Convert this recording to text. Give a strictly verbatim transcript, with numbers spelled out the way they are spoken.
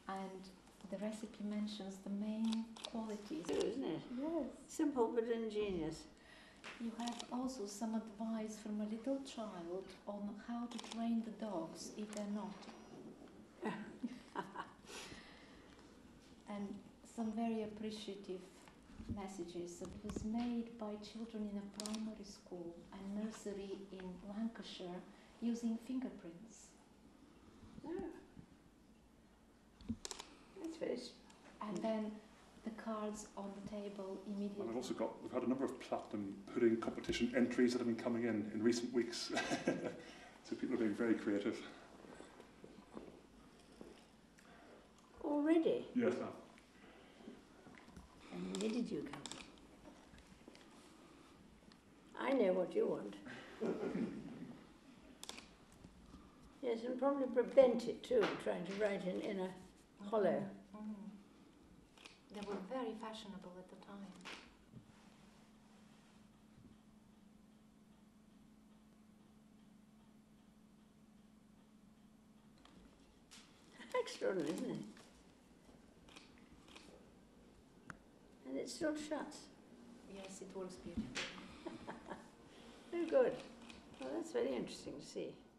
and the recipe mentions the main qualities. True, isn't it? Yes. Simple but ingenious. You have also some advice from a little child on how to train the dogs if they're naughty. And some very appreciative messages that was made by children in a primary school and nursery in Lancashire using fingerprints. Oh. That's very... And then the cards on the table immediately. And I've also got, we've had a number of platinum pudding competition entries that have been coming in in recent weeks. So people are being very creative. Already? Yes, ma'am. And where did you come from? I know what you want. Yes, and probably bent it too, trying to write in, in a hollow. Mm. They were very fashionable at the time. Extraordinary, isn't it? And it still shuts. Yes, it works beautifully. Very good. Well, that's very interesting to see.